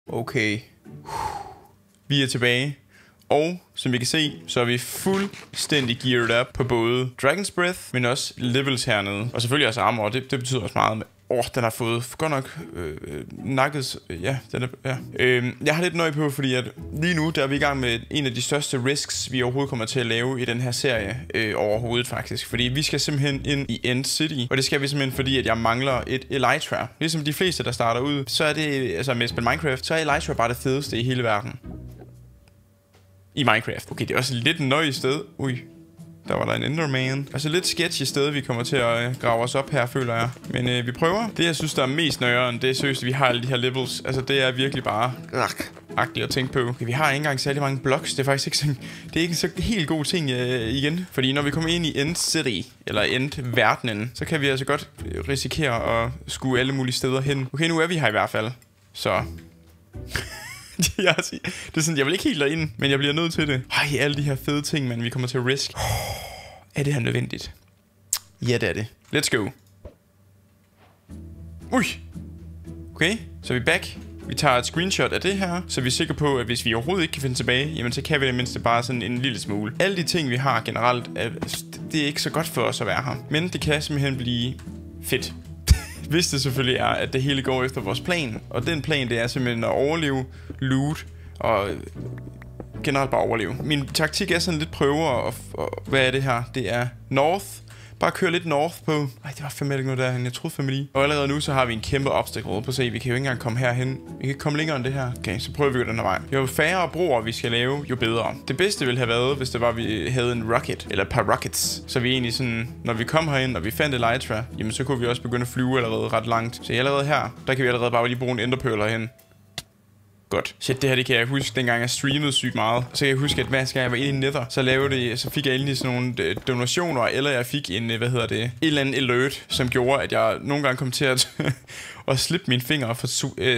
Okay. Vi er tilbage. Og som I kan se, så er vi fuldstændig geared up på både Dragon's Breath, men også levels hernede. Og selvfølgelig også armor, det betyder også meget. Den har fået godt nok nakket. Ja, den er, ja. Jeg har lidt nøje på, fordi at lige nu der er vi i gang med en af de største risks, vi overhovedet kommer til at lave i den her serie overhovedet faktisk. Fordi vi skal simpelthen ind i End City, og det skal vi simpelthen fordi, at jeg mangler et Elytra. Ligesom de fleste, der starter ud, så er det, altså med spil Minecraft, så er Elytra bare det fedeste i hele verden. I Minecraft. Okay, det er også lidt nøje sted. Ui. Der var der en Enderman. Altså lidt sketchy sted, vi kommer til at grave os op her, føler jeg. Men vi prøver. Det, jeg synes, der er mest nøjere, det er seriøst, vi har alle de her levels. Altså, det er virkelig bare agtigt at tænke på. Okay, vi har ikke engang særlig mange blocks. Det er faktisk ikke sådan, det er ikke så helt god ting igen. Fordi når vi kommer ind i End City, eller End-verdenen, så kan vi altså godt risikere at skue alle mulige steder hen. Okay, nu er vi her i hvert fald. Så... det er sådan, jeg vil ikke helt derind, men jeg bliver nødt til det. Ej, alle de her fede ting, man vi kommer til at risk. Er det her nødvendigt? Ja, det er det. Let's go. Ui. Okay, så er vi back. Vi tager et screenshot af det her, så vi er sikre på, at hvis vi overhovedet ikke kan finde tilbage, jamen så kan vi det mindste bare sådan en lille smule. Alle de ting, vi har generelt, det er ikke så godt for os at være her. Men det kan simpelthen blive fedt. Hvis det selvfølgelig er, at det hele går efter vores plan. Og den plan, det er simpelthen at overleve, loot og generelt bare overleve. Min taktik er sådan lidt prøver, og hvad er det her? Det er north. Bare køre lidt north på. Ej, det var fandme ikke noget derhen. Jeg troede fandme lige. Og allerede nu, så har vi en kæmpe obstacle. Prøv at se, vi kan jo ikke engang komme herhen. Vi kan ikke komme længere end det her. Okay, så prøver vi jo den her vej. Jo færre broer vi skal lave, jo bedre. Det bedste ville have været, hvis det var, at vi havde en rocket. Eller et par rockets. Så vi egentlig sådan, når vi kom herind, og vi fandt Elytra, jamen så kunne vi også begynde at flyve allerede ret langt. Så allerede her, der kan vi allerede bare lige bruge en enderpearl herhen. Godt. Shit, det her det kan jeg huske, dengang jeg streamede sygt meget. Så kan jeg huske, at hver gang jeg var inde i Nether, så fik jeg endelig sådan nogle donationer, eller jeg fik en, et eller andet alert, som gjorde, at jeg nogle gange kom til at slippe mine fingre for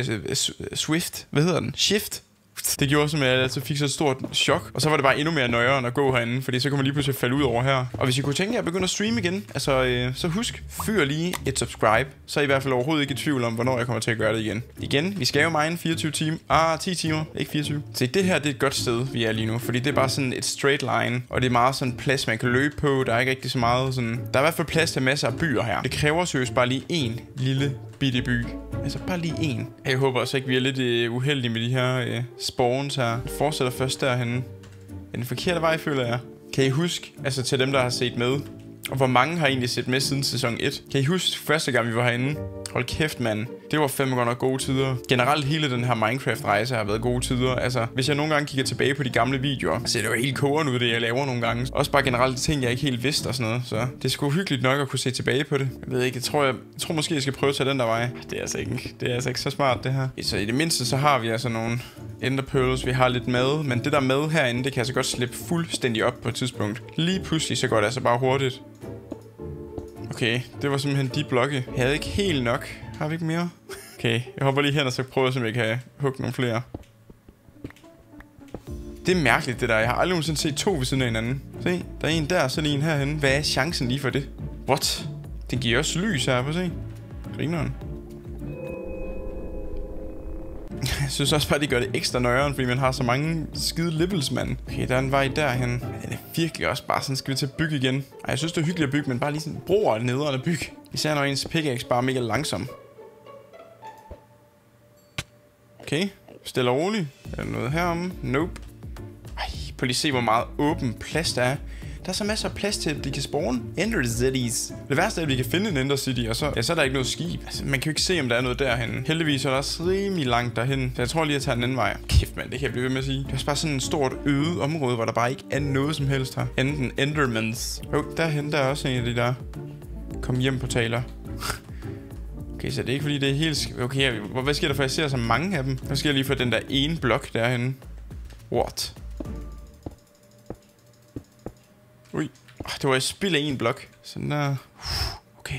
Swift. Hvad hedder den? Shift. Det gjorde simpelthen, at jeg altså fik så et stort chok. Og så var det bare endnu mere nøjere at gå herinde, fordi så kunne man lige pludselig falde ud over her. Og hvis I kunne tænke jer at begynde at streame igen, altså, så husk, fyr lige et subscribe. Så er I hvert fald overhovedet ikke i tvivl om, hvornår jeg kommer til at gøre det igen. Igen, vi skal jo mine 24 timer. 10 timer, ikke 24. Så det her, det er et godt sted, vi er lige nu. Fordi det er bare sådan et straight line. Og det er meget sådan plads, man kan løbe på. Der er ikke rigtig så meget sådan... Der er i hvert fald plads til masser af byer her. Det kræver seriøst bare lige en lille bitte by. Altså bare lige en. Jeg håber også ikke, vi er lidt uheldige med de her spawns her. Det fortsætter først derhenne. Er den forkerte vej, føler jeg. Kan I huske, altså til dem, der har set med, og hvor mange har egentlig set med siden sæson 1? Kan I huske første gang, vi var herinde? Hold kæft, mand. Det var fandme godt nok gode tider. Generelt hele den her Minecraft-rejse har været gode tider. Altså, hvis jeg nogle gange kigger tilbage på de gamle videoer, så det jo helt kogeren ud, det jeg laver nogle gange. Også bare generelt ting, jeg ikke helt vidste og sådan noget. Så det er sgu hyggeligt nok at kunne se tilbage på det. Jeg ved ikke, jeg tror måske, jeg skal prøve at tage den der vej. Det er altså ikke så smart, det her. Så i det mindste, så har vi altså nogle enderpearls. Vi har lidt mad, men det der mad herinde, det kan altså godt slippe fuldstændig op på et tidspunkt. Lige pludselig, så går det altså bare hurtigt. Okay, det var simpelthen de blokke. Jeg havde ikke helt nok. Har vi ikke mere? Okay, jeg hopper lige hen og så prøver jeg, om jeg kan hugge nogle flere. Det er mærkeligt, det der. Jeg har aldrig nogensinde set to ved siden af hinanden. Se, der er en der, så er en herhen. Hvad er chancen lige for det? What? Den giver også lys her, på se. Grineren. Jeg synes også bare, det gør det ekstra nøjeren, fordi man har så mange skide levels, mand. Okay, der er en vej derhen. Den er virkelig også bare sådan, skal vi til at bygge igen. Ej, jeg synes, det er hyggeligt at bygge, men bare lige sådan broer nederen at bygge. Især når ens pickaxe bare er mega langsom. Okay, stille og roligt. Er der noget heromme? Nope. Ej, prøv lige at se, hvor meget åben plads der er. Der er så masser af plads til, at de kan spawne Ender Cities. Det værste er, at vi kan finde en Ender City, og så er der ikke noget skib. Altså, man kan jo ikke se, om der er noget derhen. Heldigvis er der også rimelig langt derhen. Så jeg tror lige, at jeg tager den anden vej. Kæft, mand, det kan jeg blive ved med at sige. Det er bare sådan et stort øde område, hvor der bare ikke er noget som helst her. Enten Endermans. Derhen, der er også en af de der kom hjem portaler. Okay, så det er ikke fordi, det er helt... Okay, hvad sker der for, jeg ser så mange af dem? Hvad sker lige for den der ene blok derhen? What? Ui, det var et spild af en blok. Sådan der. Okay.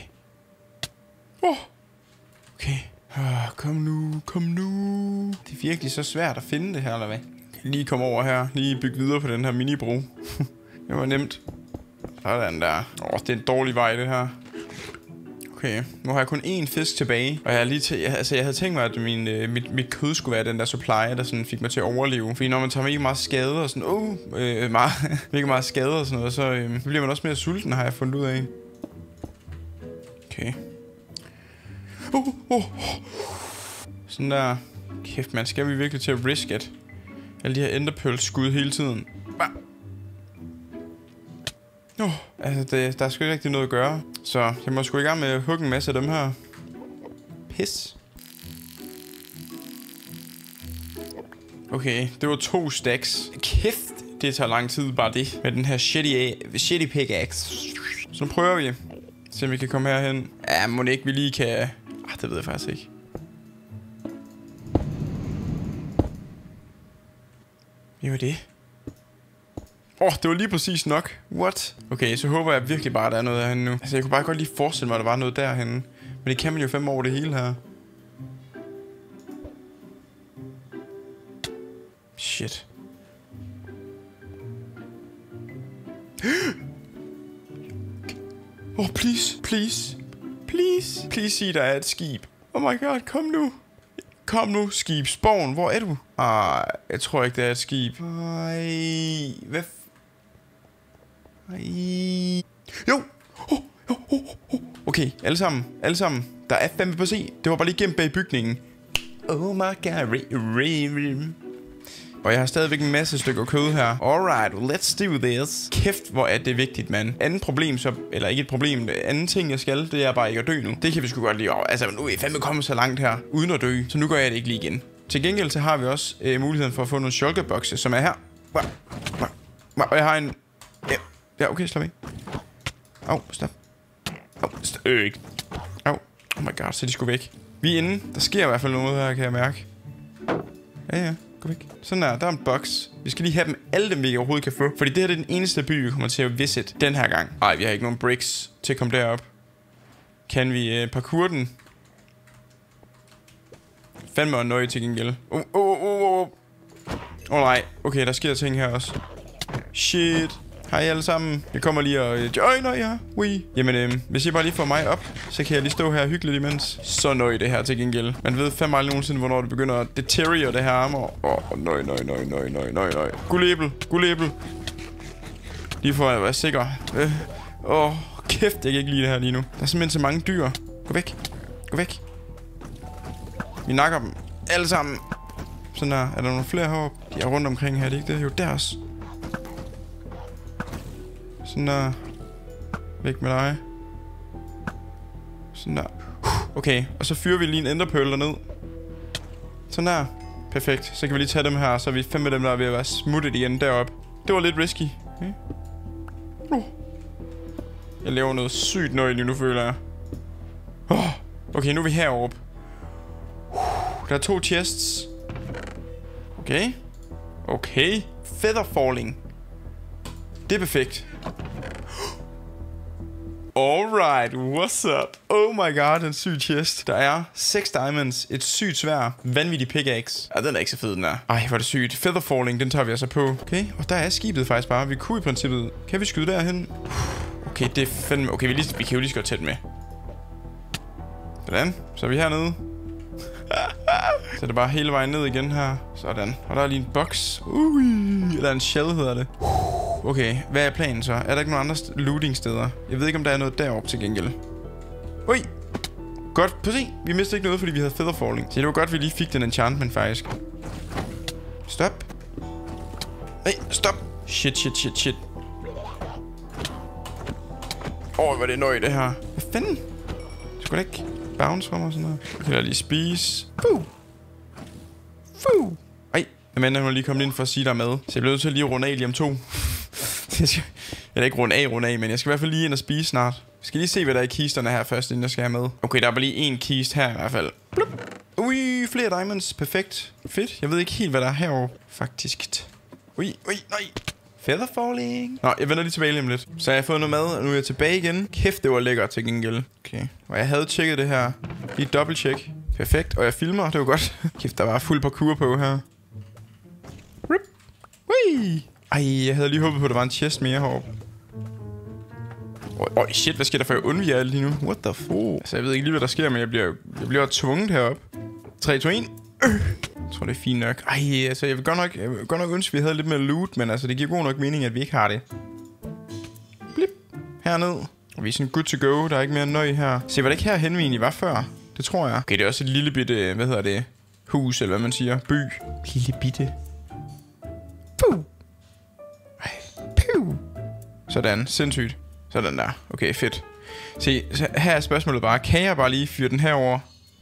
Okay. Kom nu. Det er virkelig så svært at finde det her, eller hvad? Lige komme over her. Lige bygge videre på den her minibro. Det var nemt. Sådan der. Det er en dårlig vej, det her. Okay, nu har jeg kun én fisk tilbage. Og jeg havde tænkt mig, at mit kød skulle være den der supply, der sådan fik mig til at overleve. Fordi når man tager mega meget skade og sådan, mega meget skade og sådan noget, så bliver man også mere sulten, har jeg fundet ud af. Okay. Sådan der. Kæft, man, skal vi virkelig til at risk it? Alle de her enderpearl-skud hele tiden. Altså, der er sgu ikke rigtig noget at gøre. Så jeg må sgu i gang med at hugge en masse af dem her. Pis. Okay, det var 2 stacks. Kæft, det tager lang tid bare det. Med den her shitty pickaxe. Så nu prøver vi. Se om vi kan komme herhen. Ja, må ikke vi lige kan... det ved jeg faktisk ikke. Det var det. Det var lige præcis nok. What? Okay, så håber jeg virkelig bare, at der er noget herhenne nu. Altså, jeg kunne bare godt lige forestille mig, at der var noget derhenne. Men det kan man jo 5 over det hele her. Shit. Please. Please sig, der er et skib. Oh my god, kom nu. Kom nu, skib. Spawn, hvor er du? Jeg tror ikke, det er et skib. Hvad? Jo. Okay, alle sammen. Der er 5 på C. Det var bare lige gemt bag bygningen. Oh my god. Og jeg har stadigvæk en masse stykker kød her. Alright, let's do this. Kæft, hvor er det vigtigt, mand. Anden problem så... Eller ikke et problem. Anden ting, jeg skal, det er bare ikke at dø nu. Det kan vi sgu godt lide. Altså, nu er jeg fandme kommet så langt her. Uden at dø. Så nu gør jeg det ikke lige igen. Til gengæld så har vi også muligheden for at få nogle shulkerbokse, som er her. Og jeg har en... Ja, okay, slap af. Stop. Oh my god, så de skulle væk. Vi er inde. Der sker i hvert fald noget her, kan jeg mærke. Ja. Gå væk. Sådan der er en box. Vi skal lige have dem, alle dem vi overhovedet kan få. Fordi det her det er den eneste by, vi kommer til at visit den her gang. Nej, vi har ikke nogen bricks til at komme derop. Kan vi parkour den? Fandme og nøje til gengæld. Nej. Okay, der sker ting her også. Shit. Hej alle sammen. Jeg kommer lige og joiner jer. Jamen, hvis I bare lige får mig op, så kan jeg lige stå her hyggeligt imens. Så nøj det her til gengæld. Man ved fandme aldrig nogensinde, hvornår det begynder at deteriorere det her armor. Nøj. Guldæbel. Lige for at være sikker. Kæft, jeg kan ikke lide det her lige nu. Der er simpelthen så mange dyr. Gå væk. Vi nakker dem alle sammen. Sådan der. Er der nogle flere heroppe? De er rundt omkring her, det er ikke det? Jo, deres. Sådan der. Væk med dig. Sådan der. Okay, og så fyrer vi lige en enderpearl derned. Sådan der. Perfekt. Så kan vi lige tage dem her, så er vi 5 af dem, der er ved at være smuttet igen deroppe. Det var lidt risky. Okay. Jeg laver noget sygt nøje lige nu, føler jeg. Okay, nu er vi heroppe. Der er 2 chests. Okay. Feather falling. Det er perfekt. Alright, what's up? Oh my god, en syg chest. Der er 6 diamonds, et sygt sværd, vanvittig pickaxe. Den er ikke så fed, den er. Ej, hvor er det sygt. Feather falling, den tager vi altså på. Okay, og der er skibet faktisk bare. Vi kunne i princippet... Kan vi skyde derhen? Okay, det er fandme... Okay, vi kan jo lige så godt tæt med. Sådan, så er vi hernede. Så er det bare hele vejen ned igen her. Sådan, og der er lige en box. Eller en shell hedder det. Okay, hvad er planen så? Er der ikke nogen andre looting steder? Jeg ved ikke, om der er noget deroppe til gengæld. Godt, prøv at se. Vi mistede ikke noget, fordi vi havde feather falling. Så det var godt, vi lige fik den enchantment faktisk. Stop. Stop. Shit. Hvor er det nøje, det her. Hvad fanden? Skulle det ikke bounce fra mig sådan noget? Okay, lad lige spise. Amanda, hun er lige kommet ind for at sige, der er mad. Så jeg bliver nødt til at lige runde af lige om 2. Eller ikke runde af, men jeg skal i hvert fald lige ind og spise snart. Jeg skal lige se, hvad der er i kisterne her først, inden jeg skal have med. Okay, der er bare lige en kist her i hvert fald. Flere diamonds. Perfekt. Fedt. Jeg ved ikke helt, hvad der er herovre. Faktisk. Nej. Feather falling. Nå, jeg vender lige tilbage lige om lidt. Så jeg har fået noget mad, og nu er jeg tilbage igen. Kæft, det var lækkert til gengæld. Okay. Og jeg havde tjekket det her. Lige dobbelt check. Perfekt. Og jeg filmer, det var godt. Kæft, der var fuld parkour på her. Ej, jeg havde lige håbet på, at der var en chest mere heroppe. Shit, hvad sker der for, jeg undviger alt lige nu? What the fuck? Altså, jeg ved ikke lige, hvad der sker, men jeg bliver tvunget herop. 3, 2, 1. Jeg tror, det er fint nok. Ej, altså, jeg vil godt nok ønske, at vi havde lidt mere loot, men altså, det giver god nok mening, at vi ikke har det. Blip. Herned. Og vi er sådan good to go. Der er ikke mere nøj her. Se, var det ikke herhen, vi egentlig var før? Det tror jeg. Okay, det er også et lille bitte, hvad hedder det? Hus, eller hvad man siger. By. Lille bitte. Puh. Puh. Sådan. Sindssygt. Sådan der. Okay, fedt. Se, her er spørgsmålet bare. Kan jeg bare lige fyre den her over?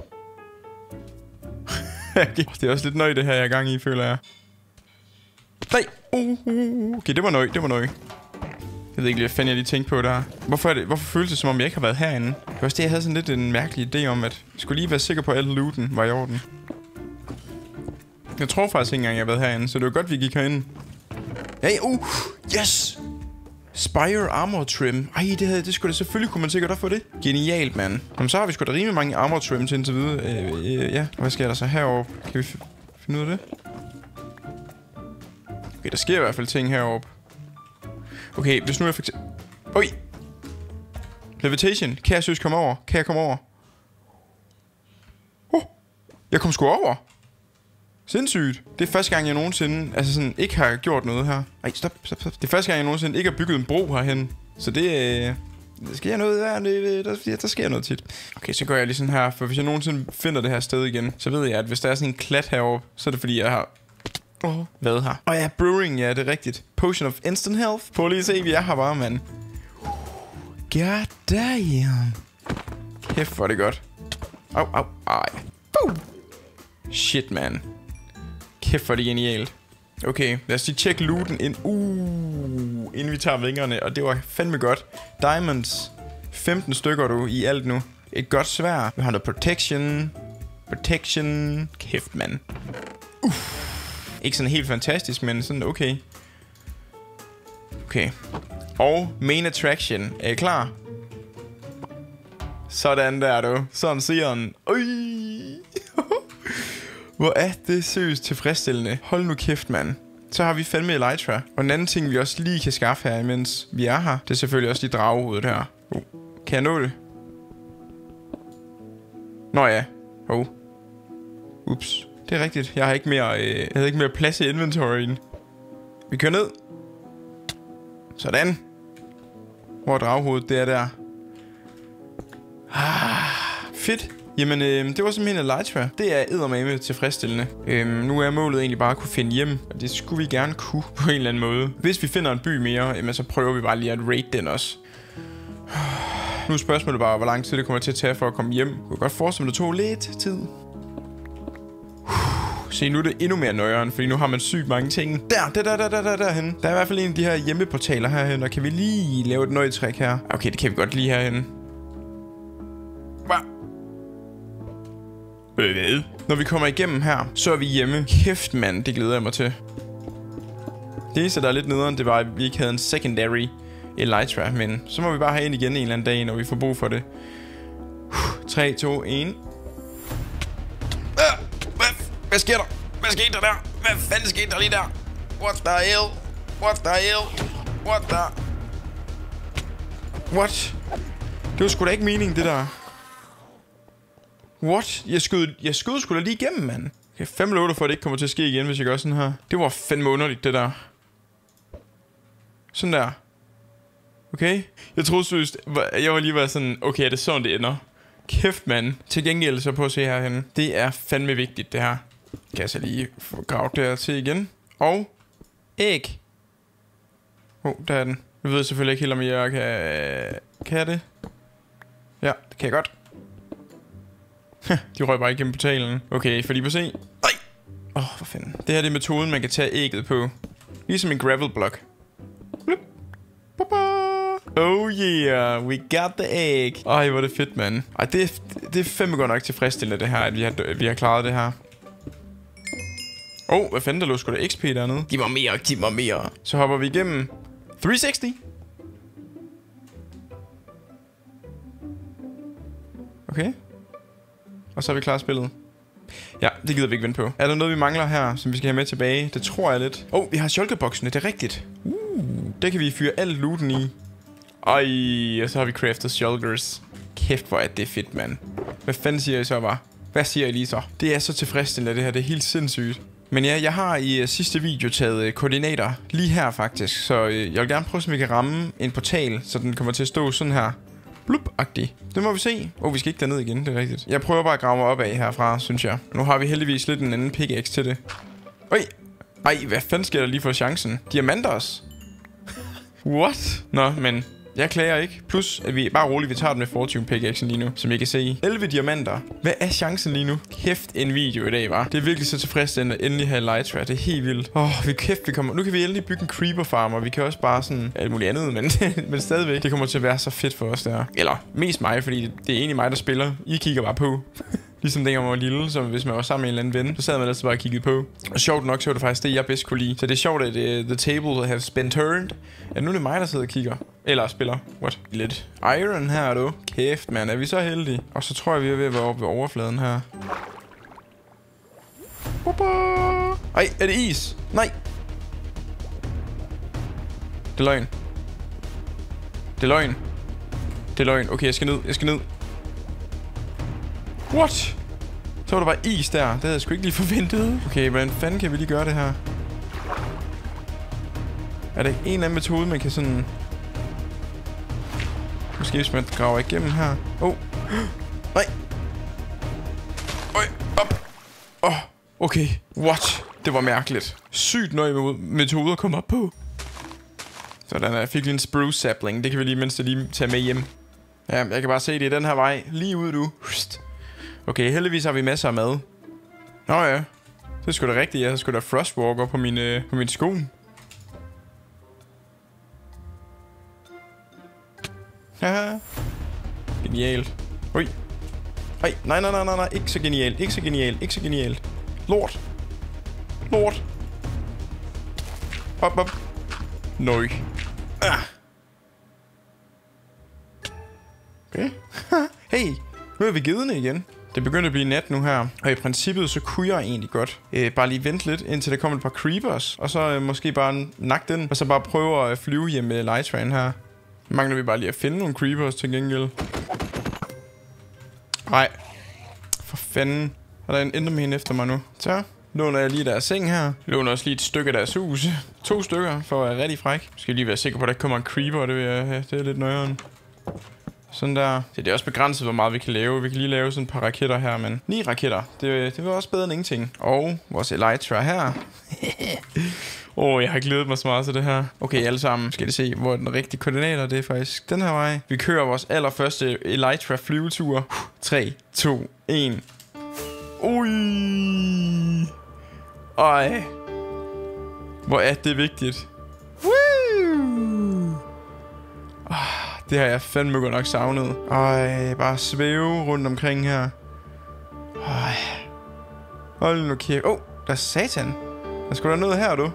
Okay. Det er også lidt nøj, det her, jeg er gang i, føler jeg. Nej. Okay, det var nøj. Jeg ved ikke lige, hvad fanden jeg lige tænkte på der. Hvorfor føles det, som om jeg ikke har været herinde? Det var også det, jeg havde sådan lidt en mærkelig idé om, at jeg skulle lige være sikker på, at alle looten var i orden. Jeg tror faktisk ikke engang, jeg har været herinde, så det var godt, vi gik herinde. Hey, yes! Spire Armor Trim. Ej, det skulle da selvfølgelig, kunne man sikkert også få det. Genialt, mand. Jamen, så har vi sgu da rimelig mange Armor Trims indtil videre. Ja, hvad sker der så heroppe? Kan vi finde ud af det? Okay, der sker i hvert fald ting heroppe. Okay, hvis nu jeg for eksempel... Oj! Levitation. Kan jeg søs komme over? Kan jeg komme over? Jeg kom sgu over. Sindssygt. Det er første gang, jeg nogensinde sådan, ikke har gjort noget her. Ej, stop. Det er første gang, jeg nogensinde ikke har bygget en bro herhen. Så der sker noget der sker noget tit. Okay, så går jeg lige sådan her. For hvis jeg nogensinde finder det her sted igen, så ved jeg, at hvis der er sådan en klat heroppe, så er det fordi, jeg har... været her. Ja, brewing, ja, det er rigtigt. Potion of instant health. Prøv lige at se, vi er her bare, mand. God damn. Kæft, hvor er det godt. Au. Ej. Boom. Shit, man. Kæft, hvor er det genialt. Okay, lad os lige tjekke looten ind. Inden vi tager vingerne. Og det var fandme godt. Diamonds. 15 stykker, du, i alt nu. Et godt svær. Vi har noget protection. Kæft, mand. Ikke sådan helt fantastisk, men sådan okay. Okay. Og main attraction. Er I klar? Sådan der, du. Sådan ser den. Hvor er det seriøst tilfredsstillende. Hold nu kæft, mand. Så har vi fandme Elytra. Og en anden ting, vi også lige kan skaffe her, mens vi er her, det er selvfølgelig også lige dragehovedet her. Kan jeg nå det? Nå ja. Ups. Det er rigtigt. Jeg har ikke mere, plads i inventoryen. Vi kører ned. Sådan. Hvor er draghovedet? Det er der. Fedt. Jamen, det var simpelthen Elytra. Det er eddermame tilfredsstillende. Nu er målet egentlig bare at kunne finde hjem. Og det skulle vi gerne kunne på en eller anden måde. Hvis vi finder en by mere, jamen, så prøver vi bare lige at raid den også. Nu er spørgsmålet bare, hvor lang tid det kommer til at tage for at komme hjem. Jeg kunne godt forestille mig, det tog lidt tid. Se, nu er det endnu mere nøjeren, fordi nu har man sygt mange ting. Derhen. Der er i hvert fald en af de her hjemmeportaler herhen, og kan vi lige lave et nøjetræk her? Okay, det kan vi godt lige herhen. Hvad? Når vi kommer igennem her, så er vi hjemme. Kæft, mand, det glæder jeg mig til. Det eneste, der er lidt nederen, det var, at vi ikke havde en secondary Elytra, men så må vi bare have en igen en eller anden dag, når vi får brug for det. 3, 2, 1. Hvad sker der? Hvad skete der der? Hvad fanden skete der lige der? What the hell? What? Det var sgu da ikke meningen, det der. What? Jeg skød sgu da lige igennem, mand. Okay, 5 låter for, at det ikke kommer til at ske igen, hvis jeg gør sådan her. Det var fandme underligt, det der. Sådan der. Okay. Jeg troede seriøst, jeg var lige bare sådan, okay, er det sådan, det ender? Kæft, mand. Til gengæld så på at se herhenne. Det er fandme vigtigt, det her. Kan jeg så lige få gravet det her til igen. Og æg. Der er den. Jeg ved selvfølgelig ikke helt, om jeg kan jeg det? Ja, det kan jeg godt. De røg bare igennem portalen. Okay, for lige på se. Nej! Hvor fanden. Det her det er metoden, man kan tage ægget på. Ligesom en gravel block. Oh yeah, we got the egg. Ej, hvor er det fedt, mand. Ej, det er fandme godt nok tilfredsstillende, det her, at vi har klaret det her. Hvad fanden, der lå sgu da XP dernede? Giv mig mere. Så hopper vi igennem 360. Okay. Og så er vi klar spillet. Ja, det gider vi ikke vente på. Er der noget, vi mangler her, som vi skal have med tilbage? Det tror jeg lidt. Vi har shulkerboksene, det er rigtigt. Det kan vi fyre alt looten i. Ej, og så har vi craftet shulkers. Kæft, hvor er det fedt, mand. Hvad fanden siger I så, bare? Hvad siger I lige så? Det er så tilfredsstillende, det her. Det er helt sindssygt. Men ja, jeg har i sidste video taget koordinater lige her faktisk. Så jeg vil gerne prøve, så vi kan ramme en portal, så den kommer til at stå sådan her. Blup-agtig. Det må vi se. Vi skal ikke derned igen, det er rigtigt. Jeg prøver bare at grave mig op af herfra, synes jeg. Nu har vi heldigvis lidt en anden pickaxe til det. Ej, hvad fanden sker der lige for chancen? Diamanter også? What? Nå, men jeg klager ikke. Plus, at vi bare roligt, vi tager den med fortune pickaxen lige nu, som I kan se. 11 diamanter. Hvad er chancen lige nu? Kæft en video i dag, var. Det er virkelig så tilfredsstillende at endelig have Elytra. Det er helt vildt. Vi kommer. Nu kan vi endelig bygge en creeper farm, og vi kan også bare sådan alt muligt andet, men stadigvæk. Det kommer til at være så fedt for os der. Eller mest mig, fordi det er egentlig mig, der spiller. I kigger bare på. Ligesom dengang man var lille, så hvis man var sammen med en eller anden ven, så sad man altså bare og kiggede på. Og sjovt nok, så var det faktisk det, jeg bedst kunne lide. Så det er sjovt, at the table has been turned. At nu er det mig, der sidder og kigger. Eller spiller. What? Lidt iron her, du. Kæft, mand. Er vi så heldige? Og så tror jeg, vi er ved at være oppe ved overfladen her. Ej, er det is? Nej. Det er løgn. Det er løgn. Det er løgn. Okay, jeg skal ned. What? Så var der bare is der. Det havde jeg sgu ikke lige forventet. Okay, hvordan fanden kan vi lige gøre det her? Er der en eller anden metode, man kan sådan... Måske hvis man graver igennem her. Nej. Op. Okay. What? Det var mærkeligt. Sygt nøje metoder kom op på. Sådan, jeg fik lige en spruce sapling. Det kan vi lige tage med hjem. Ja, jeg kan bare se, det er den her vej. Lige ud, du. Okay, heldigvis har vi masser af mad. Nå ja. Det er sgu da rigtigt. Jeg har sgu da frostwalker på min sko. Haha. Genialt. Ej, nej. Ikke så genialt. Lort. Op. Nøj. Okay. Hey. Nu er vi gedende igen. Det begynder at blive nat nu her. Og i princippet så kunne jeg egentlig godt bare lige vente lidt, indtil der kommer et par creepers. Og så måske bare nakke den. Og så bare prøve at flyve hjem med Elytraen her. Mangler vi bare lige at finde nogle creepers til gengæld. Nej. For fanden. Er der en enderman efter mig nu? Så låner jeg lige deres seng her. Låner også lige et stykke af deres hus. 2 stykker for at være rigtig fræk. Skal lige være sikker på, at der kommer en creeper. Det vil jeg have. Det er lidt nøjeren. Sådan der. Det er også begrænset, hvor meget vi kan lave. Vi kan lige lave sådan et par raketter her, men 9 raketter. Det var også bedre end ingenting. Og vores Elytra her. Jeg har glædet mig så meget til det her. Okay, alle sammen. Skal I se, hvor den rigtige koordinater, det er faktisk den her vej. Vi kører vores allerførste Elytra flyvetur. 3, 2, 1. Ej. Hvor er det vigtigt. Det har jeg fandme godt nok savnet. Bare svæve rundt omkring her. Hold nu kæft. Der er satan. Der skulle da noget her, du.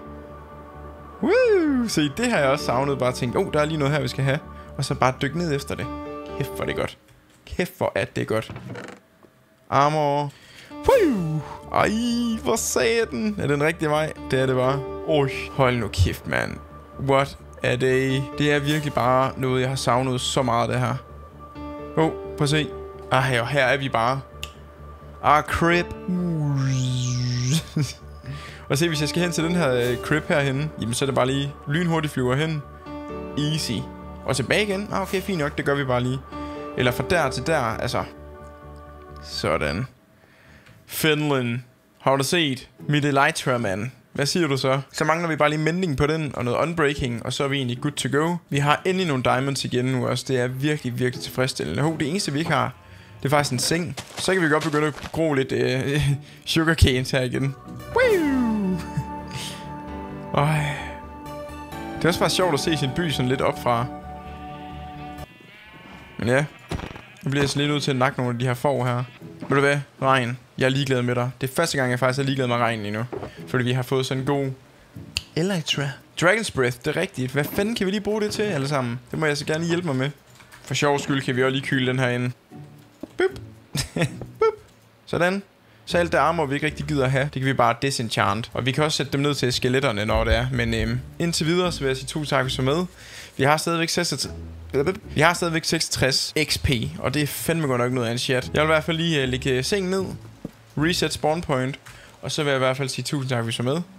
Se, det har jeg også savnet. Bare tænkt, der er lige noget her, vi skal have. Og så bare dykke ned efter det. Kæft, hvor er det godt. Kæft, hvor er det godt. Armor. Ej, hvor satan. Er det den rigtige vej? Det er det bare. Hold nu kæft, mand. What er det? Det er virkelig bare noget, jeg har savnet så meget, det her. Prøv at se. Her er vi bare. Crib. Og se, hvis jeg skal hen til den her crib herhenne, jamen så er det bare lige lynhurtigt flyver hen. Easy. Og tilbage igen. Okay, fint nok, det gør vi bare lige. Eller fra der til der, altså. Sådan. Finland. Har du set mit Elytra, mand? Hvad siger du så? Så mangler vi bare lige mending på den, og noget unbreaking, og så er vi egentlig good to go. Vi har endelig nogle diamonds igen nu også. Det er virkelig, virkelig tilfredsstillende. Det eneste vi ikke har, det er faktisk en seng. Så kan vi godt begynde at gro lidt sugarcanes her igen. Det er også bare sjovt at se sin by sådan lidt op fra. Men ja, nu bliver jeg så lidt nødt til at nakke nogle af de her får her. Ved du hvad? Regn. Jeg er ligeglad med dig. Det er første gang, jeg faktisk er ligeglad med regn lige nu. Fordi vi har fået sådan en god Elytra. Dragon's Breath, det er rigtigt. Hvad fanden kan vi lige bruge det til alle sammen? Det må jeg så gerne hjælpe mig med. For sjov skyld kan vi også lige kyle den her ind. Sådan. Så alt det armor, vi ikke rigtig gider at have, det kan vi bare disenchant. Og vi kan også sætte dem ned til skeletterne, når det er. Men indtil videre, så vil jeg sige tusind tak, hvis du er med. Vi har stadigvæk 66 XP, og det er fandme godt nok noget af en chat. Jeg vil i hvert fald lige lægge sengen ned, reset spawn point, og så vil jeg i hvert fald sige tusind tak, hvis du er med.